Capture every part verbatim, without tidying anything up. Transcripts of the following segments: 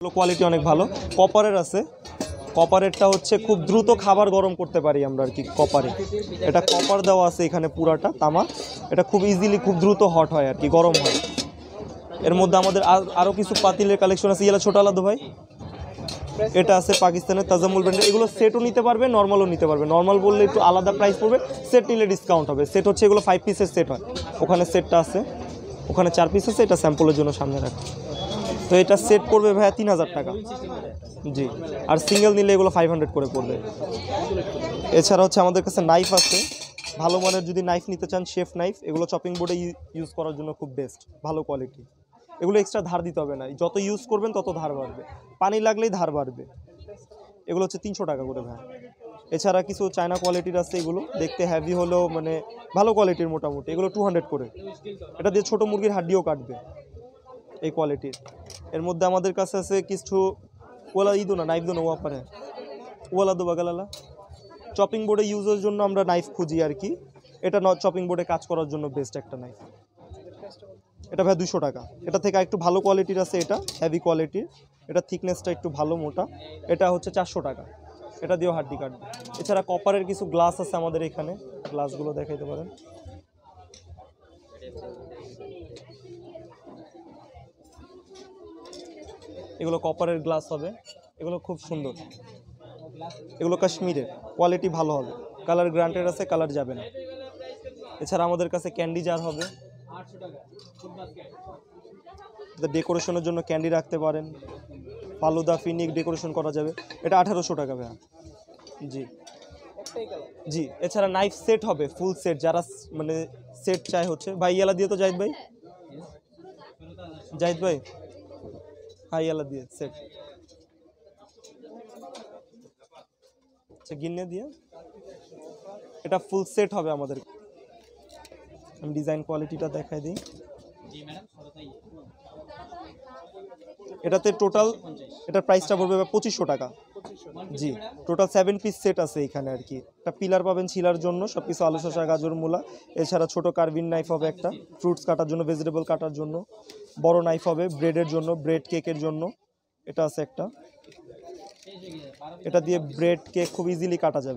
quality অনেক ভালো কপারের আছে কপারেরটা হচ্ছে খুব দ্রুত খাবার গরম করতে পারি আমরা আর কি কপারে এটা কপার দেওয়া আছে এখানে পুরাটা তামা এটা খুব ইজিলি খুব দ্রুত হট হয় আর কি গরম হয় এর মধ্যে আমাদের আরও কিছু পাতিলের কালেকশন আছে ইয়ালা ছোট আলাদা ভাই এটা আছে পাকিস্তানের তাজামুল ব্র্যান্ডের এগুলো সেটও নিতে পারবে নর্মালও নিতে পারবে নর্মাল বললে একটু আলাদা প্রাইস পড়বে সেট নিলে ডিসকাউন্ট হবে সেট হচ্ছে এগুলো ফাইভ পিসের সেট হয় ওখানে সেটটা আছে ওখানে চার পিস আছে এটা স্যাম্পলের জন্য সামনে রাখা তো এটা সেট পড়বে ভাইয়া তিন হাজার টাকা জি আর সিঙ্গেল নিলে এগুলো ফাইভ হান্ড্রেড করে পড়বে এছাড়া হচ্ছে আমাদের কাছে নাইফ আছে ভালো মানের যদি নাইফ নিতে চান শেফ নাইফ এগুলো চপিং বোর্ডে ইউজ করার জন্য খুব বেস্ট ভালো কোয়ালিটি এগুলো এক্সট্রা ধার দিতে হবে না যত ইউজ করবেন তত ধার বাড়বে পানি লাগলেই ধার বাড়বে এগুলো হচ্ছে তিনশো টাকা করে ভাই এছাড়া কিছু চায়না কোয়ালিটির আছে এগুলো দেখতে হ্যাভি হলেও মানে ভালো কোয়ালিটির মোটামুটি এগুলো টু হান্ড্রেড করে এটা দিয়ে ছোটো মুরগির হাড্ডিও কাটবে এই কোয়ালিটির এর মধ্যে আমাদের কাছে আছে কিছু ওলা ইদো না নাইফ দো না ওয়া পারে ওয়ালা দো বাগালালা চপিং বোর্ডে ইউজের জন্য আমরা নাইফ খুঁজি আর কি এটা ন চপিং বোর্ডে কাজ করার জন্য বেস্ট একটা নাইফ এটা ভাই দুশো টাকা এটা থেকে একটু ভালো কোয়ালিটির আছে এটা হেভি কোয়ালিটির এটা থিকনেসটা একটু ভালো মোটা এটা হচ্ছে চারশো টাকা এটা দিয়েও হাড্ডি কাটবে এছাড়া কপারের কিছু গ্লাস আছে আমাদের এখানে গ্লাসগুলো দেখাইতে পারেন এগুলো কপারের গ্লাস হবে এগুলো খুব সুন্দর এগুলো কাশ্মীরের কোয়ালিটি ভালো হবে কালার গ্রান্টেড আছে কালার যাবে না এছাড়া আমাদের কাছে ক্যান্ডি জার হবে ডেকোরেশনের জন্য ক্যান্ডি রাখতে পারেন ফালুদা ফিনিক ডেকোরেশন করা যাবে এটা আঠারোশো টাকা ভাইয়া জি জি এছাড়া নাইফ সেট হবে ফুল সেট যারা মানে সেট চাই হচ্ছে ভাই ইয়ালা দিয়ে তো জাহিদ ভাই জাহিদ ভাই হ্যাঁ ইয়ালা দিয়ে সেট আচ্ছা গিন্নে দিয়ে এটা ফুল সেট হবে আমাদের আমি ডিজাইন কোয়ালিটিটা দেখাই দিই এটাতে টোটাল এটার প্রাইসটা পড়বে পঁচিশশো টাকা জি টোটাল সেভেন পিস সেট আছে এখানে আর কি একটা পিলার পাবেন ছিলার জন্য সব কিছু আলু শসা গাজর মূলা এছাড়া ছোটো কার্ভিন নাইফ হবে একটা ফ্রুটস কাটার জন্য ভেজিটেবল কাটার জন্য বড় নাইফ হবে ব্রেডের জন্য ব্রেড কেকের জন্য এটা আছে একটা এটা দিয়ে ব্রেড কেক খুব ইজিলি কাটা যাবে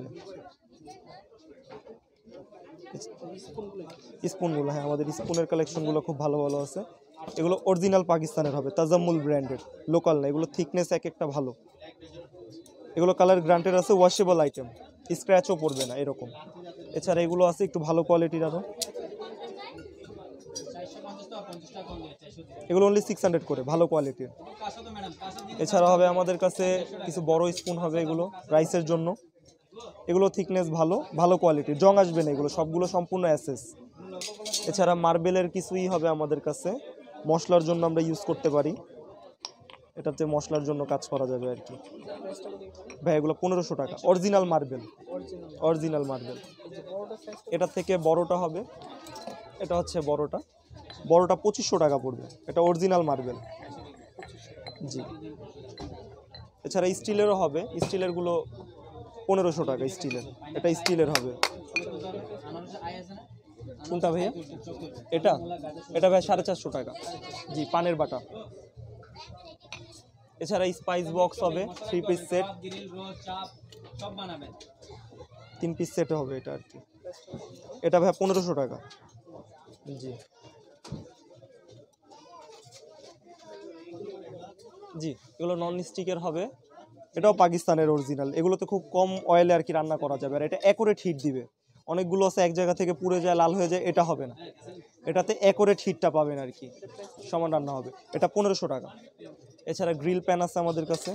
স্পুনগুলো হ্যাঁ আমাদের স্পুনের কালেকশনগুলো খুব ভালো ভালো আছে এগুলো অরিজিনাল পাকিস্তানের হবে তাজামুল ব্র্যান্ডের লোকাল না এগুলো থিকনেস এক একটা ভালো এগুলো কালার গ্রান্টেড আছে ওয়াশেবল আইটেম স্ক্র্যাচও পড়বে না এরকম এছাড়া এগুলো আছে একটু ভালো কোয়ালিটির আরও এগুলো অনলি সিক্স হান্ড্রেড করে ভালো কোয়ালিটির এছাড়া হবে আমাদের কাছে কিছু বড় স্পুন হবে এগুলো রাইসের জন্য এগুলো থিকনেস ভালো ভালো কোয়ালিটির জং আসবে না এগুলো সবগুলো সম্পূর্ণ অ্যাসেস এছাড়া মার্বেলের কিছুই হবে আমাদের কাছে মশলার জন্য আমরা ইউজ করতে পারি এটাতে মশলার জন্য কাজ করা যাবে আর কি ভাই এগুলো পনেরোশো টাকা অরিজিনাল মার্বেল অরিজিনাল মার্বেল এটা থেকে বড়টা হবে এটা হচ্ছে বড়টা বড়টা পঁচিশশো টাকা পড়বে এটা অরিজিনাল মার্বেল জি এছাড়া স্টিলেরও হবে স্টিলেরগুলো পনেরোশো টাকা স্টিলের এটা স্টিলের হবে কোনটা ভাইয়া এটা এটা ভাই সাড়ে চারশো টাকা জি পানের বাটা এছাড়া স্পাইস বক্স হবে থ্রি পিস সেট তিন পিস সেট হবে এটা আর কি এটা ভাই পনেরোশো টাকা জি জি এগুলো নন স্টিকের হবে এটাও পাকিস্তানের অরিজিনাল এগুলোতে খুব কম অয়েলে আর কি রান্না করা যাবে আর এটা অ্যাকুরেট হিট দিবে অনেকগুলো আছে এক জায়গা থেকে পুড়ে যায় লাল হয়ে যায় এটা হবে না এটাতে অ্যাকুরেট হিটটা পাবেন আর কি সমান রান্না হবে এটা পনেরোশো টাকা এছাড়া গ্রিল প্যান আছে আমাদের কাছে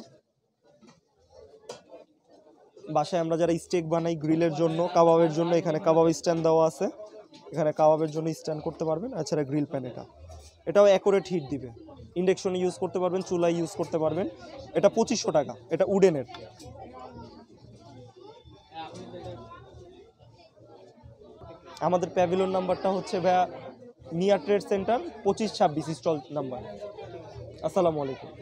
বাসায় আমরা যারা স্টেক বানাই গ্রিলের জন্য কাবাবের জন্য এখানে কাবাব স্ট্যান্ড দেওয়া আছে এখানে কাবাবের জন্য স্ট্যান্ড করতে পারবেন এছাড়া গ্রিল প্যান এটা এটাও অ্যাকুরেট হিট দিবে ইন্ডাকশনে ইউজ করতে পারবেন চুলায় ইউজ করতে পারবেন এটা পঁচিশশো টাকা এটা উডেনের আমাদের প্যাভিলিয়ন নাম্বারটা হচ্ছে ভাইয়া নিয়ার ট্রেড সেন্টার পঁচিশ ছাব্বিশ স্টল নাম্বার আসসালামু আলাইকুম